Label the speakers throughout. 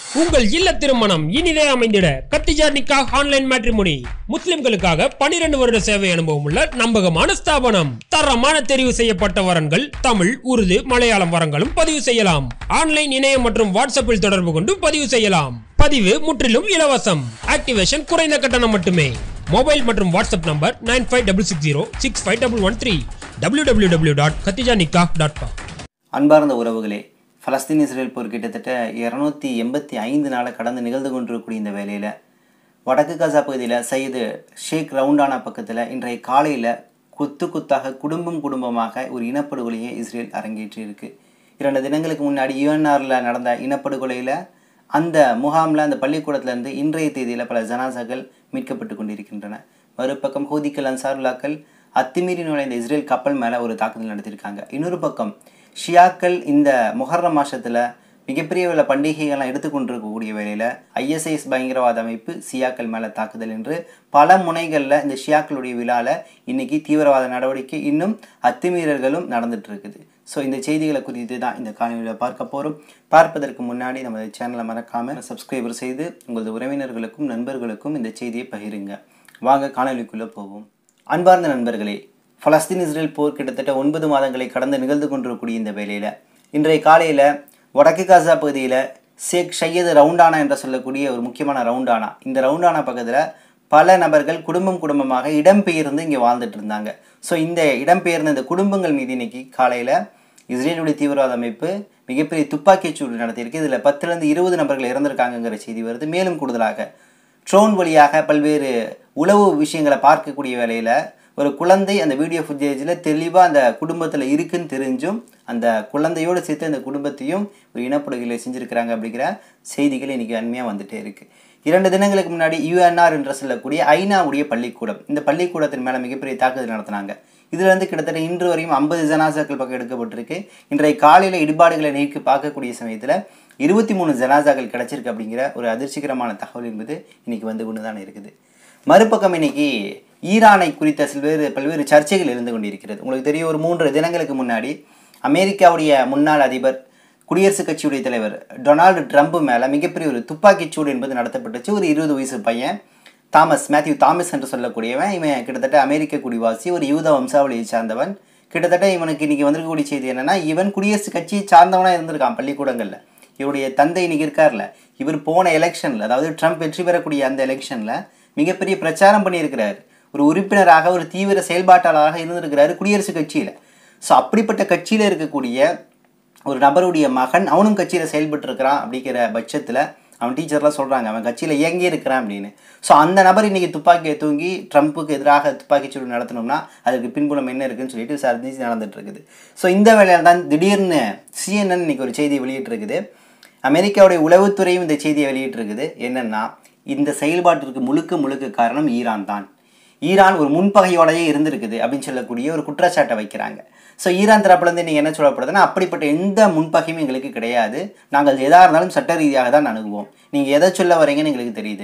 Speaker 1: உங்கள் இல்ல திருமணம் இனிதே அமைந்திட கத்திஜா நிக்காஹ் ஆன்லைன் மேட்ரிமோனி. முஸ்லிம்களுக்காக 12 வருட சேவை அனுபவம் உள்ள நம்பகமான ஸ்தாபனம். தரமான தெரிவு செய்யப்பட்ட வரன்கள் தமிழ், உருது, மலையாளம் வரங்களும் பதிவு செய்யலாம். ஆன்லைன், இணையம் மற்றும் வாட்ஸ்அப்பில் தொடர்பு கொண்டு பதிவு செய்யலாம். பதிவு முற்றிலும் இலவசம். ஆக்டிவேஷன் குறைந்த கட்டணம் மட்டுமே. மொபைல் மற்றும் வாட்ஸ்அப் நம்பர் 9566065113 www.khatijanikah.com.
Speaker 2: அன்பார்ந்த உறவுகளே, பலஸ்தீன் இஸ்ரேல் போர் கிட்டத்தட்ட 285 நாளை கடந்து நிகழ்ந்து கொண்டிருக்கக்கூடிய இந்த வேளையில் வடக்கு காசா பகுதியில் சையது ஷேக் ரவுண்டானா பக்கத்தில் இன்றைய காலையில் குத்தாக குடும்பமாக ஒரு இனப்படுகொலையை இஸ்ரேல் அரங்கேற்றி இருக்கு. 2 தினங்களுக்கு முன்னாடி யுஎன்ஆரில் நடந்த இனப்படுகொலையில் அந்த முகாமில் அந்த பள்ளிக்கூடத்திலிருந்து இன்றைய தேதியில் பல ஜனாசாக்கள் மீட்கப்பட்டு கொண்டிருக்கின்றன. மறுபக்கம் ஹூதிக்கள் அன்சாருல்லாக்கள் அத்துமீறி நுழைந்த இஸ்ரேல் கப்பல் மேலே ஒரு தாக்குதல் நடத்தியிருக்காங்க. இன்னொரு பக்கம் ஷியாக்கள் இந்த முஹர்ரம் மாதத்தில் மிகப்பெரிய பண்டிகைகள்லாம் எடுத்துக்கொண்டிருக்கக்கூடிய வேளையில் ஐஎஸ்ஐஎஸ் பயங்கரவாத அமைப்பு ஷியாக்கள் மேலே தாக்குதல் என்று பல முனைகளில் இந்த ஷியாக்களுடைய விழாவில் இன்றைக்கி தீவிரவாத நடவடிக்கை இன்னும் அத்துமீறல்களும் நடந்துட்டு இருக்குது. ஸோ இந்த செய்திகளை குறித்து தான் இந்த காணொலியில் பார்க்க போகிறோம். பார்ப்பதற்கு முன்னாடி நமது சேனலை மறக்காமல் சப்ஸ்கிரைபர் செய்து உங்களது உறவினர்களுக்கும் நண்பர்களுக்கும் இந்த செய்தியை பகிருங்க. வாங்க காணொலிக்குள்ளே போவோம். அன்பார்ந்த நண்பர்களே, பலஸ்தீன் இஸ்ரேல் போர் கிட்டத்தட்ட 9 மாதங்களை கடந்து நிகழ்ந்து கொண்டிருக்கக்கூடிய இந்த வேளையில் இன்றைய காலையில் வடக்கு காசா பகுதியில் ஷேக் சையது ரவுண்டானா என்று சொல்லக்கூடிய ஒரு முக்கியமான ரவுண்டானா, இந்த ரவுண்டானா பக்கத்தில் பல நபர்கள் குடும்பமாக இடம்பெயர்ந்து இங்கே வாழ்ந்துட்டு இருந்தாங்க. ஸோ இந்த இடம்பெயர்ந்த இந்த குடும்பங்கள் மீது இன்னைக்கு காலையில் இஸ்ரேலுடைய தீவிரவாத அமைப்பு மிகப்பெரிய துப்பாக்கிச் சூடு நடத்தியிருக்கு. இதில் 10லேருந்து 20 நபர்கள் இறந்திருக்காங்கிற செய்தி வருது. மேலும் கூடுதலாக ட்ரோன் வழியாக பல்வேறு உளவு விஷயங்களை பார்க்கக்கூடிய வேளையில் ஒரு குழந்தை அந்த வீடியோ ஃபுட்டேஜில் தெளிவாக அந்த குடும்பத்தில் இருக்குன்னு தெரிஞ்சும் அந்த குழந்தையோடு சேர்த்து அந்த குடும்பத்தையும் ஒரு இனப்படுகொலை செஞ்சுருக்கிறாங்க அப்படிங்கிற செய்திகள் இன்றைக்கி அண்மையாக வந்துகிட்டே இருக்குது. 2 தினங்களுக்கு முன்னாடி யுஎன்ஆர் என்று சொல்லக்கூடிய ஐநாவுடைய பள்ளிக்கூடம், இந்த பள்ளிக்கூடத்தின் மேலே மிகப்பெரிய தாக்குதல் நடத்தினாங்க. இதிலிருந்து கிட்டத்தட்ட இன்று வரையும் 50 ஜனாசாக்கள் பக்கம் எடுக்கப்பட்டிருக்கு. இன்றைய காலையில் இடிபாடுகளை நீக்கி பார்க்கக்கூடிய சமயத்தில் 23 ஜனாசாக்கள் கிடச்சிருக்கு அப்படிங்கிற ஒரு அதிர்ச்சிகரமான தகவல் என்பது இன்றைக்கி வந்து கொண்டு தான் இருக்குது. மறுபக்கம் இன்னைக்கு ஈரானை குறித்த பல்வேறு சர்ச்சைகள் இருந்து கொண்டிருக்கிறது. உங்களுக்கு தெரியும், ஒரு 3 தினங்களுக்கு முன்னாடி அமெரிக்காவுடைய முன்னாள் அதிபர் குடியரசுக் கட்சியுடைய தலைவர் டொனால்டு ட்ரம்ப் மேலே மிகப்பெரிய ஒரு துப்பாக்கிச்சூடு என்பது நடத்தப்பட்டுச்சு. ஒரு 20 வயசு பையன் மேத்யூ தாமஸ் என்று சொல்லக்கூடியவன், இவன் கிட்டத்தட்ட அமெரிக்க குடிவாசி, ஒரு யூத வம்சாவளியை சார்ந்தவன். கிட்டத்தட்ட இவனுக்கு இன்றைக்கி வந்திருக்கக்கூடிய செய்தி என்னென்னா, இவன் குடியரசுக் கட்சியை சார்ந்தவனாக இருந்திருக்கான் பள்ளிக்கூடங்களில். இவருடைய தந்தை இன்றைக்கி இருக்கார்ல, இவர் போன எலெக்ஷனில், அதாவது ட்ரம்ப் வெற்றி பெறக்கூடிய அந்த எலெக்ஷனில் மிகப்பெரிய பிரச்சாரம் பண்ணியிருக்கிறார். ஒரு உறுப்பினராக, ஒரு தீவிர செயல்பாட்டாளராக இருந்திருக்கிறாரு குடியரசுக் கட்சியில். ஸோ அப்படிப்பட்ட கட்சியில் இருக்கக்கூடிய ஒரு நபருடைய மகன் அவனும் கட்சியில் செயல்பட்டு இருக்கிறான். அப்படிங்கிற பட்சத்தில் அவன் டீச்சர்லாம் சொல்கிறாங்க அவன் கட்சியில் இயங்கி இருக்கிறான் அப்படின்னு. ஸோ அந்த நபர் இன்றைக்கி துப்பாக்கியை தூங்கி ட்ரம்ப்புக்கு எதிராக துப்பாக்கிச்சூடு நடத்தணும்னா அதுக்கு பின்புலம் என்ன இருக்குன்னு சொல்லிட்டு விசாரிச்சு நடந்துட்டு இருக்குது. ஸோ இந்த வேளையில் தான் திடீர்னு CNN இன்றைக்கி ஒரு செய்தியை வெளியிட்டிருக்குது. அமெரிக்காவுடைய உளவுத்துறையும் இந்த செய்தியை வெளியிட்டிருக்குது. என்னென்னா, இந்த செயல்பாட்டிற்கு முழுக்க காரணம் ஈரான் தான். ஈரான் ஒரு முன்பகையோடையே இருந்திருக்குது அப்படின்னு சொல்லக்கூடிய ஒரு குற்றச்சாட்டை வைக்கிறாங்க. ஸோ ஈரான் தரப்புலேருந்து நீங்கள் என்ன சொல்லப்படுதுன்னா, அப்படிப்பட்ட எந்த முன்பகையும் எங்களுக்கு கிடையாது, நாங்கள் எதாக இருந்தாலும் சட்ட ரீதியாக தான் அணுகுவோம், நீங்கள் எதை சொல்ல வரீங்கன்னு எங்களுக்கு தெரியுது.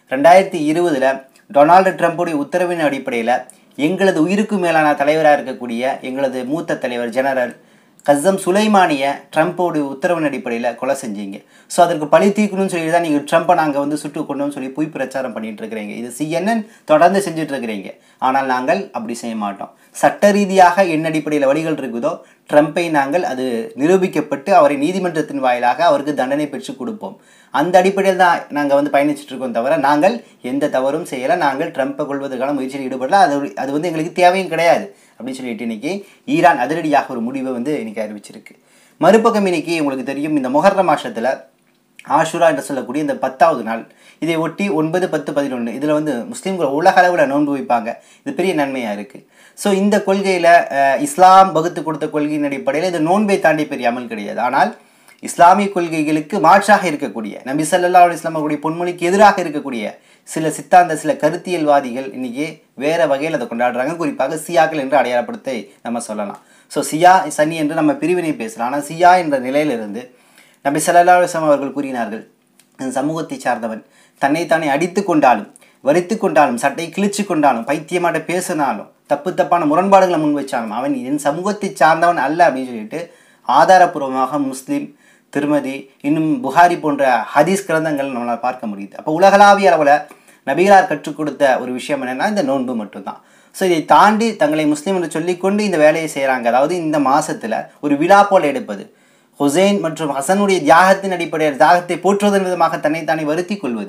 Speaker 2: 2020 டொனால்டு ட்ரம்ப்புடைய உத்தரவின் அடிப்படையில் எங்களது உயிருக்கு மேலான தலைவராக இருக்கக்கூடிய எங்களது மூத்த தலைவர் ஜெனரல் கஸ்ஸம் சுலைமானியை ட்ரம்ப்போடைய உத்தரவின் அடிப்படையில் கொலை செஞ்சீங்க. ஸோ அதற்கு பழி தீர்க்கணும்னு சொல்லி தான் நீங்கள் ட்ரம்ப்பை நாங்கள் சுட்டு கொண்டோம்னு சொல்லி பொய் பிரச்சாரம் பண்ணிட்டு இருக்கிறீங்க. இது CNN தொடர்ந்து செஞ்சுட்டு இருக்கிறீங்க. ஆனால் நாங்கள் அப்படி செய்ய மாட்டோம். சட்ட ரீதியாக என்ன அடிப்படையில் வழிகள் இருக்குதோ ட்ரம்ப்பை நாங்கள் அது நிரூபிக்கப்பட்டு அவரை நீதிமன்றத்தின் வாயிலாக அவருக்கு தண்டனை பெற்றுக் கொடுப்போம். அந்த அடிப்படையில் தான் நாங்கள் பயணிச்சுட்டு இருக்கோம். தவிர நாங்கள் எந்த தவறும் செய்யலை, நாங்கள் ட்ரம்ப்பை கொள்வதற்கான முயற்சியில் ஈடுபடல, அது எங்களுக்கு தேவையும் கிடையாது அப்படின்னு சொல்லிட்டு இன்னைக்கு ஈரான் அதிரடியாக ஒரு முடிவை இன்னைக்கு அறிவிச்சிருக்கு. மறுபக்கம் இன்னைக்கு உங்களுக்கு தெரியும், இந்த முஹர்ரம் மாசத்தில் ஆஷுரா என்று சொல்லக்கூடிய இந்த 10வது நாள், இதை ஒட்டி 9, 10, 11 இதில் முஸ்லீம்கள் உலக அளவில் நோன்பு வைப்பாங்க. இது பெரிய நன்மையாக இருக்குது. ஸோ இந்த கொள்கையில் இஸ்லாம் வகுத்து கொடுத்த கொள்கையின் அடிப்படையில் இந்த நோன்பை தாண்டி பெரிய அமல் கிடையாது. ஆனால் இஸ்லாமிய கொள்கைகளுக்கு மாற்றாக இருக்கக்கூடிய நபி ஸல்லல்லாஹு அலைஹி வஸல்லம் அவருடைய பொன்மொழிக்கு எதிராக இருக்கக்கூடிய சில கருத்தியல்வாதிகள் இன்றைக்கி வேறு வகையில் அதை கொண்டாடுறாங்க. குறிப்பாக சியாக்கள் என்று அடையாளப்படுத்த நம்ம சொல்லலாம். ஸோ சியா சனி என்று நம்ம பிரிவினை பேசலாம். ஆனால் சியா என்ற நிலையிலிருந்து நபி ஸல்லல்லாஹு அலைஹி வஸல்லம் அவர்கள் கூறினார்கள், சமூகத்தை சார்ந்தவன் தன்னைத்தானே அடித்து கொண்டாலும், வரித்து கொண்டாலும், சட்டை கிழிச்சு கொண்டாலும், பைத்தியமாட்ட பேசினாலும், தப்பான முரண்பாடுகளை முன் வச்சாலும் அவன் என் சமூகத்தை சார்ந்தவன் அல்ல அப்படின்னு சொல்லிட்டு ஆதாரப்பூர்வமாக முஸ்லீம் திருமதி, இன்னும் புகாரி போன்ற ஹதீஸ் கிரந்தங்கள் நம்மளால் பார்க்க முடியுது. அப்போ உலகளாவிய அளவில் நபிகளார் கற்றுக் கொடுத்த ஒரு விஷயம் என்னென்னா இந்த நோன்பு மட்டும்தான். ஸோ இதை தாண்டி தங்களை முஸ்லீம் என்று சொல்லிக்கொண்டு இந்த வேலையை செய்கிறாங்க. அதாவது இந்த மாதத்தில் ஒரு விழா போல் எடுப்பது, ஹுசைன் மற்றும் ஹசனுடைய தியாகத்தின் அடிப்படையில் தியாகத்தை போற்றுவதன் விதமாக தன்னைத்தானே வருத்தி கொள்வது,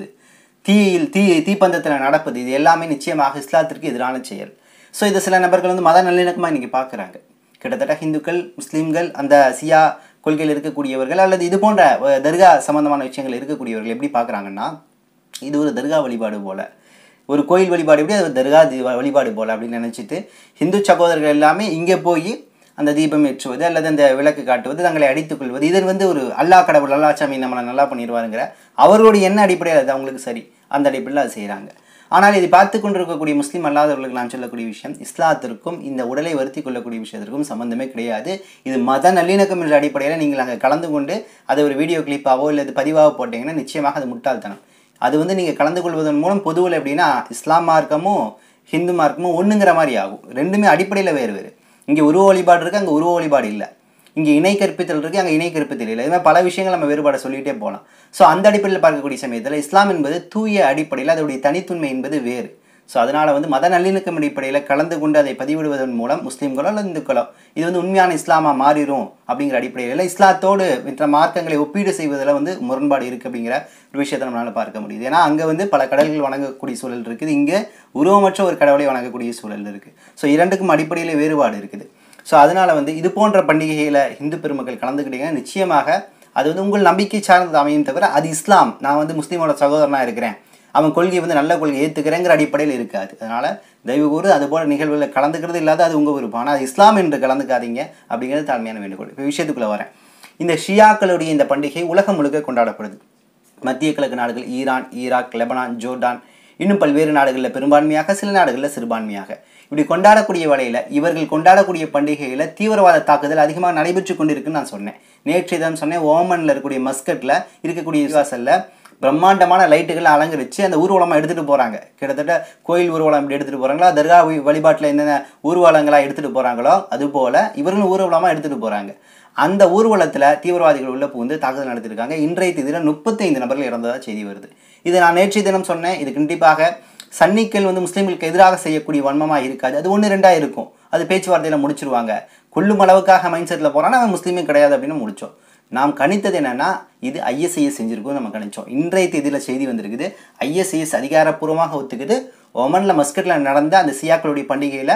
Speaker 2: தீப்பந்தத்தில் நடப்பது, இது எல்லாமே நிச்சயமாக இஸ்லாத்திற்கு எதிரான செயல். ஸோ இது சில நபர்கள் வந்து மத நல்லிணக்கமாக இன்றைக்கி பார்க்குறாங்க. கிட்டத்தட்ட ஹிந்துக்கள், முஸ்லீம்கள், அந்த சியா கொள்கையில் இருக்கக்கூடியவர்கள் அல்லது இது போன்ற தர்கா சம்பந்தமான விஷயங்கள் இருக்கக்கூடியவர்கள் எப்படி பார்க்குறாங்கன்னா, இது ஒரு தர்கா வழிபாடு போல், ஒரு கோயில் வழிபாடு எப்படி அது தர்கா வழிபாடு போல் அப்படின்னு நினச்சிட்டு ஹிந்து சகோதரர்கள் எல்லாமே இங்கே போய் அந்த தீபம் ஏற்றுவது அல்லது அந்த விளக்கு காட்டுவது, தங்களை அடித்துக் கொள்வது, இதில் வந்து ஒரு அல்லா கடவுள், அல்லா சாமி நம்மளை நல்லா பண்ணிடுவாருங்கிற அவர்களுடைய என்ன அடிப்படையில் அது அவங்களுக்கு சரி, அந்த அடிப்படையில் அது செய்கிறாங்க. ஆனால் இதை பார்த்து கொண்டிருக்கக்கூடிய முஸ்லீம் அல்லாதவர்களுக்கு நான் சொல்லக்கூடிய விஷயம், இஸ்லாத்திற்கும் இந்த உடலை வருத்தி கொள்ளக்கூடிய விஷயத்திற்கும் சம்மந்தமே கிடையாது. இது மத நல்லிணக்கம் என்ற அடிப்படையில் நீங்கள் அங்கே கலந்து கொண்டு அதை ஒரு வீடியோ கிளிப்பாவோ இல்லை பதிவாக போட்டிங்கன்னா நிச்சயமாக அது முட்டாள்தனம். அது வந்து நீங்கள் கலந்து கொள்வதன் மூலம் பொதுவில் எப்படின்னா இஸ்லாம் மார்க்கமும் ஹிந்து மார்க்கமும் ஒன்றுங்கிற மாதிரி ஆகும். ரெண்டுமே அடிப்படையில் வேறு வேறு. இங்கே உருவ வழிபாடு இருக்குது, அங்கே உருவ வழிபாடு இல்லை. இங்கே இணை கற்பித்தல் இருக்குது, அங்கே இணை கற்பித்தல் இல்லை. இதுமாதிரி பல விஷயங்கள் நம்ம வேறுபாடு சொல்லிகிட்டே போகலாம். ஸோ அந்த அடிப்படையில் பார்க்கக்கூடிய சமயத்தில் இஸ்லாம் என்பது தூய அடிப்படையில் அதோடைய தனித்துண்மை என்பது வேறு. ஸோ அதனால் வந்து மத நல்லிணக்கம் அடிப்படையில் கலந்து கொண்டு அதை பதிவிடுவதன் மூலம் முஸ்லீம்களோ அல்லது இந்துக்களோ இது வந்து உண்மையான இஸ்லாமாக மாறிடும் அப்படிங்கிற அடிப்படையில் இஸ்லாத்தோடு மற்ற மார்க்கங்களை ஒப்பீடு செய்வதில் வந்து முரண்பாடு இருக்குது அப்படிங்கிற ஒரு விஷயத்தை நம்மளால் பார்க்க முடியுது. ஏன்னா அங்கே வந்து பல கடவுள்கள் வணங்கக்கூடிய சூழல் இருக்குது, இங்கே உருவமற்ற ஒரு கடவுளை வணங்கக்கூடிய சூழல் இருக்குது. ஸோ இரண்டுக்கும் அடிப்படையில் வேறுபாடு இருக்குது. ஸோ அதனால் வந்து இது போன்ற பண்டிகைகளை இந்து பெருமக்கள் கலந்துக்கிட்டீங்கன்னா நிச்சயமாக அது வந்து உங்கள் நம்பிக்கை சார்ந்தது அமையும் தவிர அது இஸ்லாம், நான் வந்து முஸ்லீமோட சகோதரனாக இருக்கிறேன், அவன் கொள்கையை வந்து நல்ல கொள்கை ஏற்றுக்கிறேங்கிற அடிப்படையில் இருக்காது. அதனால் தயவு கூறு அது போல நிகழ்வுகளில் கலந்துக்கிறது இல்லாத அது உங்கள் விருப்பம். ஆனால் அது இஸ்லாம் என்று கலந்துக்காதீங்க அப்படிங்கிறது தாழ்மையான வேண்டுகோள். இப்போ விஷயத்துக்குள்ளே வரேன். இந்த ஷியாக்களுடைய இந்த பண்டிகை உலகம் முழுக்க கொண்டாடப்படுது. மத்திய கிழக்கு நாடுகள், ஈரான், ஈராக், லெபனான், ஜோர்டான், இன்னும் பல்வேறு நாடுகளில் பெரும்பான்மையாக, சில நாடுகளில் சிறுபான்மையாக இப்படி கொண்டாடக்கூடிய வேளையில் இவர்கள் கொண்டாடக்கூடிய பண்டிகையில் தீவிரவாத தாக்குதல் அதிகமாக நடைபெற்று கொண்டிருக்குன்னு நான் சொன்னேன். நேற்றைய தினம் சொன்னேன், ஓமனில் இருக்கக்கூடிய மஸ்கட்டில் இருக்கக்கூடிய விசுவாசல்ல பிரம்மாண்டமான லைட்டுகளை அலங்கரித்து அந்த ஊர்வலமாக எடுத்துகிட்டு போகிறாங்க. கிட்டத்தட்ட கோயில் ஊர்வலம் எப்படி எடுத்துகிட்டு போகிறாங்களோ, தர்கா வழிபாட்டில் என்னென்ன ஊர்வலங்களாக எடுத்துகிட்டு போகிறாங்களோ அதுபோல் இவர்களும் ஊர்வலமாக எடுத்துகிட்டு போகிறாங்க. அந்த ஊர்வலத்தில் தீவிரவாதிகள் உள்ள புகுந்து தாக்குதல் நடத்தியிருக்காங்க. இன்றைய தேதியில் 35 நபர்கள் இறந்ததாக செய்தி வருது. இது நான் நேற்றைய தினம் சொன்னேன். இது கண்டிப்பாக சன்னிக்கள் வந்து முஸ்லீம்களுக்கு எதிராக செய்யக்கூடிய வன்மமாக இருக்காது. அது 1-2 இருக்கும், அது பேச்சுவார்த்தையில் முடிச்சிருவாங்க. கொல்லும் அளவுக்காக மைண்ட் செட்டில் போகிறான்னா அவன் முஸ்லீமே கிடையாது அப்படின்னு முடித்தோம். நாம் கணித்தது என்னென்னா இது ISIS செஞ்சுருக்கோம் நம்ம கணித்தோம். இன்றைய தேதியில் செய்தி வந்திருக்குது, ISIS அதிகாரப்பூர்வமாக ஒத்துக்குது. ஒமனில் மஸ்கட்டில் நடந்த அந்த சியாக்களுடைய பண்டிகையில்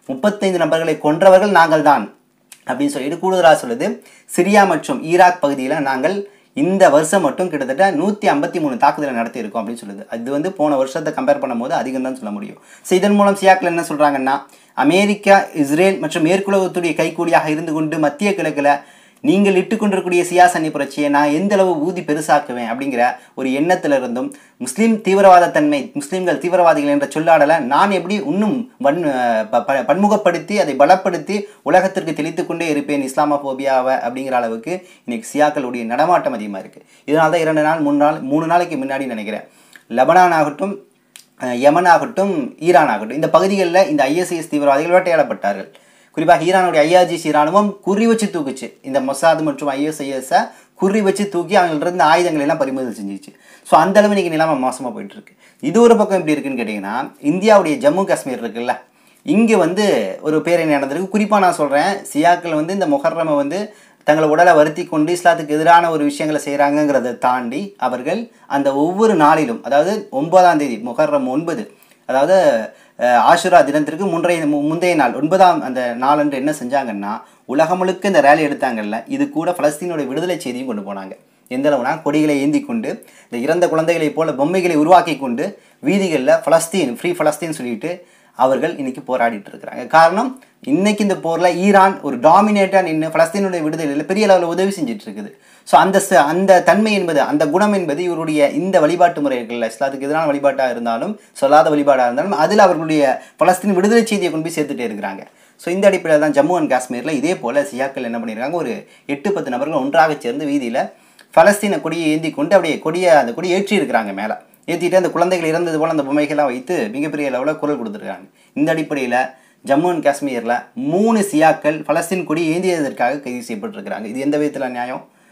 Speaker 2: 35 நபர்களை கொன்றவர்கள் நாங்கள் தான் அப்படின்னு சொல்லிட்டு கூடுதலாக சொல்லுது. சிரியா மற்றும் ஈராக் பகுதியில் நாங்கள் இந்த வருஷம் மட்டும் கிட்டத்தட்ட 153 தாக்குதலை நடத்தியிருக்கோம் அப்படின்னு சொல்லுது. அது வந்து போன வருஷத்தை கம்பேர் பண்ணும்போது அதிகம் தான் சொல்ல முடியும். ஸோ இதன் மூலம் சியாக்கள் என்ன சொல்கிறாங்கன்னா, அமெரிக்கா, இஸ்ரேல் மற்றும் மேற்குலகத்துடைய கைக்கூலியாக இருந்து கொண்டு மத்திய கிழக்கில் நீங்கள் இட்டுக்கொண்டிருக்கக்கூடிய சியா சன்னி புரட்சியை நான் எந்த அளவு ஊதி பெருசாக்குவேன் அப்படிங்கிற ஒரு எண்ணத்திலிருந்தும் முஸ்லீம் தீவிரவாதத்தன்மை, முஸ்லீம்கள் தீவிரவாதிகள் என்ற சொல்லாடலை நான் எப்படி இன்னும் பன்முகப்படுத்தி அதை பலப்படுத்தி உலகத்திற்கு தெளித்து கொண்டே இருப்பேன் இஸ்லாமோபியாவை அப்படிங்கிற அளவுக்கு இன்னைக்கு சியாக்களுடைய நடமாட்டம் அதிகமாக இருக்குது. இதனால தான் 2 நாள் 3 நாளைக்கு முன்னாடி நினைக்கிறேன், லெபனான் ஆகட்டும், யமன் ஆகட்டும், ஈரான் ஆகட்டும், இந்த பகுதிகளில் இந்த ISIS தீவிரவாதிகள் வேட்டையாடப்பட்டார்கள். குறிப்பாக ஈரானுடைய IRGC இராணுவம் குறி வச்சு தூக்குச்சு. இந்த மொசாத் மற்றும் ISIS-ஐ குறி வச்சு தூக்கி அவங்கள்ட்ட ஆயுதங்கள் எல்லாம் பறிமுதல் செஞ்சிச்சு. ஸோ அந்த அளவு இன்றைக்கி நிலைமை மோசமாக போயிட்டுருக்கு. இது ஒரு பக்கம் எப்படி இருக்குன்னு கேட்டிங்கன்னா, இந்தியாவுடைய ஜம்மு காஷ்மீர் இருக்குல்ல, இங்கே வந்து ஒரு பேரணி நடந்திருக்கு. குறிப்பாக நான் சொல்கிறேன், சியாக்கள் வந்து இந்த முஹர்ரமை வந்து தங்களை உடலை வருத்தி கொண்டு இஸ்லாத்துக்கு எதிரான ஒரு விஷயங்களை செய்கிறாங்கங்கிறத தாண்டி அவர்கள் அந்த ஒவ்வொரு நாளிலும், அதாவது 9ஆம் தேதி முஹர்ரம் 9, அதாவது ஆஷுரா தினத்திற்கு முந்தைய நாள் 9ஆம் அந்த நாளன்று என்ன செஞ்சாங்கன்னா, உலகம் முழுக்க இந்த ரேலி எடுத்தாங்கல்ல, இது கூட பலஸ்தீனுடைய விடுதலை செய்தியும் கொண்டு போனாங்க. எந்த அளவுனா, கொடிகளை ஏந்தி கொண்டு இந்த இறந்த குழந்தைகளை போல பொம்மைகளை உருவாக்கி கொண்டு வீதிகளில் பலஸ்தீன், ஃப்ரீ பலஸ்தீன் சொல்லிட்டு அவர்கள் இன்னைக்கு போராடிட்டு இருக்கிறாங்க. காரணம், இன்னைக்கு இந்த போரில் ஈரான் ஒரு டாமினேட்டாக நின்று பலஸ்தீனுடைய விடுதலையில் பெரிய அளவில் உதவி செஞ்சுட்டு இருக்குது. ஸோ அந்த தன்மை என்பது, அந்த குணம் என்பது இவருடைய இந்த வழிபாட்டு முறைகளில் இஸ்லாத்துக்கு எதிரான வழிபாட்டாக இருந்தாலும் சொல்லாத வழிபாடாக இருந்தாலும் அதில் அவர்களுடைய பலஸ்தீன் விடுதலை செய்தியை கொண்டு போய் சேர்த்துட்டே இருக்கிறாங்க. ஸோ இந்த அடிப்படையில் தான் ஜம்மு அண்ட் காஷ்மீரில் இதே போல் சியாக்கள் என்ன பண்ணியிருக்காங்க, ஒரு 8-10 நபர்கள் ஒன்றாக சேர்ந்து வீதியில் பலஸ்தீன கொடியை ஏந்தி கொண்டு அப்படியே அந்த கொடியை ஏற்றி இருக்கிறாங்க. மேலே ஏற்றிட்டு அந்த குழந்தைகள் இறந்தது போல் அந்த பொம்மைகள்லாம் வைத்து மிகப்பெரிய அளவில் குரல் கொடுத்துருக்காங்க. இந்த அடிப்படையில் ஜம்மு அண்ட் காஷ்மீரில் 3 சியாக்கள் பலஸ்தீன் கொடி ஏந்தியதற்காக கைது செய்யப்பட்டிருக்கிறாங்க. இது எந்த விதத்தில் நியாயம்?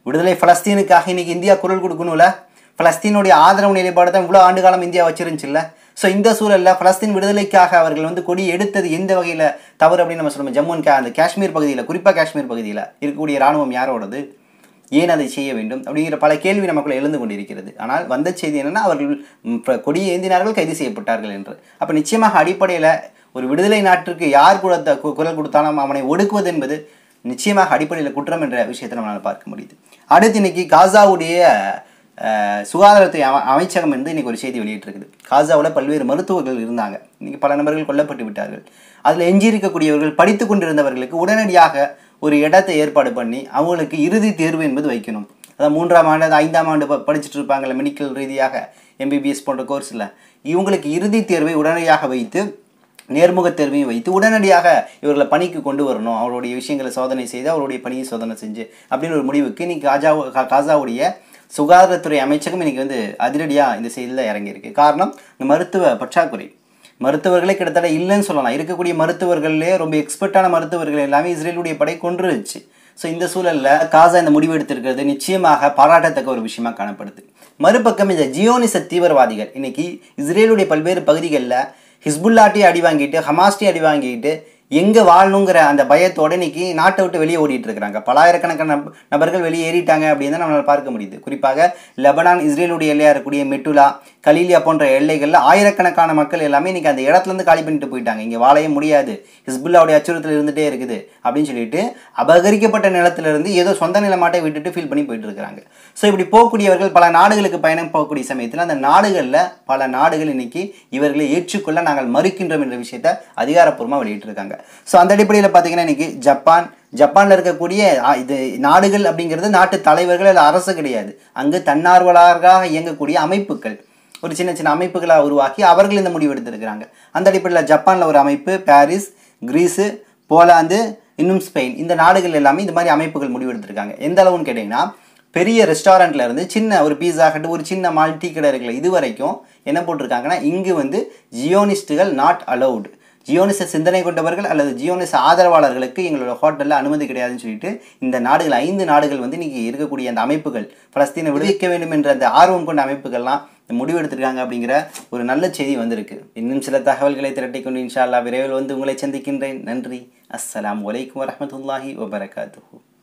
Speaker 2: விடுதலை பலஸ்தீனுக்காக இன்னைக்கு இந்தியா குரல் கொடுக்கணும்ல. பலஸ்தீனுடைய ஆதரவு நிலைப்பாடு தான் இவ்வளோ ஆண்டு காலம் இந்தியா வச்சிருந்துச்சுல்ல. ஸோ இந்த சூழலில் பலஸ்தீன் விடுதலைக்காக அவர்கள் வந்து கொடி எடுத்தது எந்த வகையில் தவறு அப்படின்னு நம்ம சொல்லுவோம். ஜம்மு அண்ட் அந்த காஷ்மீர் பகுதியில், குறிப்பாக காஷ்மீர் பகுதியில் இருக்கக்கூடிய இராணுவம் யாரோடது, ஏன் அதை செய்ய வேண்டும் அப்படிங்கிற பல கேள்வி நமக்குள்ள எழுந்து கொண்டிருக்கிறது. ஆனால் வந்த செய்தி என்னென்னா, அவர்கள் கொடியை ஏந்தினார்கள், கைது செய்யப்பட்டார்கள் என்று. அப்போ நிச்சயமாக அடிப்படையில் ஒரு விடுதலை நாட்டிற்கு யார் குரல் கொடுத்தாலும் அவனை ஒடுக்குவது என்பது நிச்சயமாக அடிப்படையில் குற்றம் என்ற விஷயத்தை நம்மளால் பார்க்க முடியுது. அடுத்து இன்னைக்கு காசாவுடைய சுகாதாரத்துறை அமைச்சகம் வந்து இன்னைக்கு ஒரு செய்தி வெளியிட்டிருக்குது. காசாவில் பல்வேறு மருத்துவர்கள் இருந்தாங்க, இன்னைக்கு பல நபர்கள் கொல்லப்பட்டு விட்டார்கள். அதில் எஞ்சியிருக்கக்கூடியவர்கள் படித்து கொண்டிருந்தவர்களுக்கு உடனடியாக ஒரு இடத்தை ஏற்பாடு பண்ணி அவங்களுக்கு இறுதி தேர்வு என்பது வைக்கணும். அதாவது 3ஆம் ஆண்டு 5ஆம் ஆண்டு படிச்சுட்டு இருப்பாங்கள்ல மெடிக்கல் ரீதியாக MBBS போன்ற கோர்ஸில், இவங்களுக்கு இறுதி தேர்வை உடனடியாக வைத்து நேர்முக தேர்வையும் வைத்து உடனடியாக இவர்களை பணிக்கு கொண்டு வரணும். அவருடைய விஷயங்களை சோதனை செய்து அவருடைய பணியை சோதனை செஞ்சு அப்படின்னு ஒரு முடிவுக்கு இன்னைக்கு காசாவுடைய சுகாதாரத்துறை அமைச்சகம் இன்னைக்கு வந்து அதிரடியாக இந்த செய்தியில் இறங்கியிருக்கு. காரணம், இந்த மருத்துவ பற்றாக்குறை. மருத்துவர்களே கிட்டத்தட்ட இல்லைன்னு சொல்லலாம். இருக்கக்கூடிய மருத்துவர்களே ரொம்ப எக்ஸ்பர்ட்டான மருத்துவர்கள் எல்லாமே இஸ்ரேலுடைய படை கொன்றுச்சு. ஸோ இந்த சூழலில் காசா இந்த முடிவு எடுத்திருக்கிறது நிச்சயமாக பாராட்டத்தக்க ஒரு விஷயமா காணப்படுது. மறுபக்கம் இந்த ஜியோனிச தீவிரவாதிகள் இன்னைக்கு இஸ்ரேலுடைய பல்வேறு பகுதிகளில் ஹிஸ்புல்லாட்டி அடி வாங்கிட்டு, ஹமாஸ்டி அடி வாங்கிட்டு, எங்கே வாழணுங்கிற அந்த பயத்தோடு இன்னைக்கு நாட்டை விட்டு வெளியே ஓடிட்டு இருக்கிறாங்க. பலாயிரக்கணக்கான நபர்கள் வெளியேறிட்டாங்க அப்படின்னு தான் நம்மளால் பார்க்க முடியுது. குறிப்பாக லெபனான் இஸ்ரேலுடைய எல்லையாக இருக்கக்கூடிய மெட்டுலா, கலீலியா போன்ற எல்லைகளில் ஆயிரக்கணக்கான மக்கள் எல்லாமே இன்னைக்கு அந்த இடத்துலேருந்து காலி பண்ணிட்டு போயிட்டாங்க. இங்கே வாழைய முடியாது, ஹிஸ்புல்லாவுடைய அச்சுறுத்தல் இருந்துகிட்டே இருக்குது அப்படின்னு சொல்லிட்டு அபகரிக்கப்பட்ட நிலத்திலிருந்து ஏதோ சொந்த நிலமாட்டை விட்டுட்டு ஃபீல் பண்ணி போயிட்டு இருக்கிறாங்க. ஸோ இப்படி போகக்கூடியவர்கள் பல நாடுகளுக்கு பயணம் போகக்கூடிய சமயத்தில் அந்த நாடுகளில் பல நாடுகள் இன்னைக்கு இவர்களை ஏற்றுக்கொள்ள நாங்கள் மறுக்கின்றோம் என்ற விஷயத்தை அதிகாரப்பூர்வமாக வெளியிட்டிருக்காங்க. ஸோ அந்த அடிப்படையில் பார்த்தீங்கன்னா இன்னைக்கு ஜப்பானில் இருக்கக்கூடிய இது நாடுகள் அப்படிங்கிறது நாட்டு தலைவர்கள் அல்ல அரசு கிடையாது. அங்கு தன்னார்வலராக இயங்கக்கூடிய அமைப்புகள், ஒரு சின்ன சின்ன அமைப்புகளாக உருவாக்கி அவர்கள் இந்த முடிவு எடுத்திருக்கிறாங்க. அந்த அடிப்படையில் ஜப்பானில் ஒரு அமைப்பு, பாரிஸ், கிரீஸு, போலாந்து, இன்னும் ஸ்பெயின், இந்த நாடுகள் எல்லாமே இந்த மாதிரி அமைப்புகள் முடிவு எடுத்திருக்காங்க. எந்த அளவுன்னு கேட்டிங்கன்னா, பெரிய ரெஸ்டாரண்ட்டில் இருந்து சின்ன ஒரு பீஸா கட்டு, ஒரு சின்ன மால்டி கடை இருக்குல்ல, இது வரைக்கும் என்ன போட்டிருக்காங்கன்னா, இங்கு வந்து ஜியோனிஸ்ட்டுகள் நாட் அலவுடு, ஜியோனிச சிந்தனை கொண்டவர்கள் அல்லது ஜியோனிச ஆதரவாளர்களுக்கு எங்களோட ஹோட்டலில் அனுமதி கிடையாதுன்னு சொல்லிட்டு இந்த நாடுகள் 5 நாடுகள் வந்து இன்றைக்கி இருக்கக்கூடிய அந்த அமைப்புகள் பலஸ்தீனை விடுவிக்க வேண்டும் என்ற அந்த ஆர்வம் கொண்ட அமைப்புகள்லாம் முடிவெடுத்திருக்காங்க அப்படிங்கிற ஒரு நல்ல செய்தி வந்திருக்கு. இன்னும் சில தகவல்களை திரட்டிக்கொண்டு இன்ஷா அல்லாஹ் விரைவில் வந்து உங்களை சந்திக்கின்றேன். நன்றி. அஸ்ஸலாமு அலைக்கும் வரஹ்மத்துல்லாஹி வபரகாத்துஹு.